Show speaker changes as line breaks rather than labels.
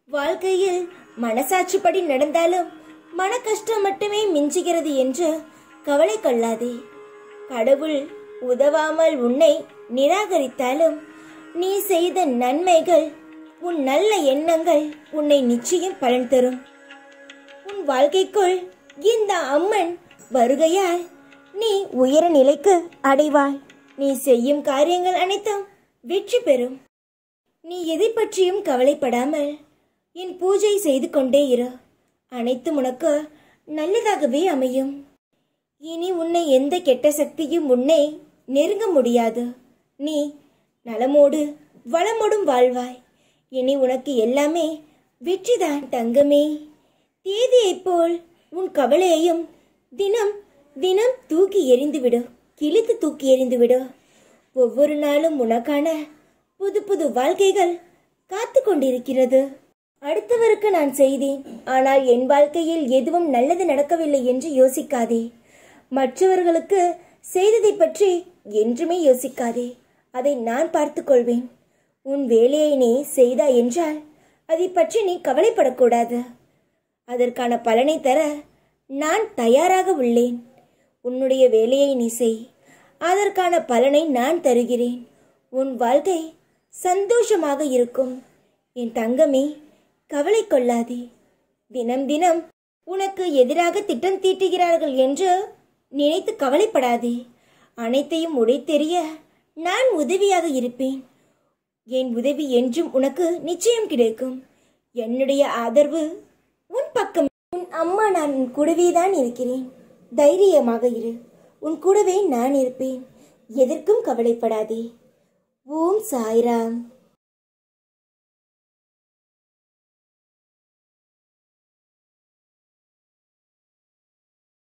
வாழ்க்கையில் மனசாட்சிப்படி நடந்தாலும் மன கஷ்டம் மட்டுமே மிஞ்சுகிறது என்று கவலை கொள்ளாதே. கடவுள் உதவாமல் உன்னை நிராகரித்தாலும் நீ செய்த நன்மைகள், உன் நல்ல எண்ணங்கள் உன்னை நிச்சயம் பலன் தரும். உன் வாழ்க்கைக்குள் இந்த அம்மன் வருகையால் நீ உயர நிலைக்கு அடைவாய். நீ செய்யும் காரியங்கள் அனைத்தும் வெற்றி பெறும். நீ எதை பற்றியும் கவலைப்படாமல் என் பூஜை செய்து கொண்டே இரு. அனைத்தும் உனக்கு நல்லதாகவே அமையும். இனி உன்னை எந்த கெட்ட சக்தியும் உன்னை நெருங்க முடியாது. நீ நலமோடு வளமோடும் வாழ்வாய். இனி உனக்கு எல்லாமே வெற்றிதான் தங்கமே. தேதியைப் போல் உன் கவலையையும் தினம் தினம் தூக்கி எறிந்துவிடு, கிழித்து தூக்கி எறிந்துவிடு. ஒவ்வொரு நாளும் உனக்கான புது புது வாழ்க்கைகள் காத்து கொண்டிருக்கிறது. அடுத்தவருக்கு நான் செய்தேன், ஆனால் என் வாழ்க்கையில் எதுவும் நல்லது நடக்கவில்லை என்று யோசிக்காதே. மற்றவர்களுக்கு செய்ததை பற்றி என்றுமே யோசிக்காதே. அதை நான் பார்த்து கொள்வேன். உன் வேலையை நீ செய்தா என்றால் அதை பற்றி நீ கவலைப்படக்கூடாது. அதற்கான பலனை தர நான் தயாராக உள்ளேன். உன்னுடைய வேலையை நீ செய், அதற்கான பலனை நான் தருகிறேன். உன் வாழ்க்கை சந்தோஷமாக இருக்கும். என் தங்கமே, கவலை கொள்ளாதே. தினம் தினம் உனக்கு எதிராக திட்டம் தீட்டுகிறார்கள் என்று நினைத்து கவலைப்படாதே. அனைத்தையும் உடைத்தெறிய நான் உதவியாக இருப்பேன். என் உதவி என்றும் உனக்கு நிச்சயம் கிடைக்கும். என்னுடைய ஆதரவு உன் பக்கம். உன் அம்மா நான் உன் கூடவே தான் இருக்கிறேன். தைரியமாக இரு. உன் கூடவே நான் இருப்பேன். எதற்கும் கவலைப்படாதே. ஓம் சாய்ராம்.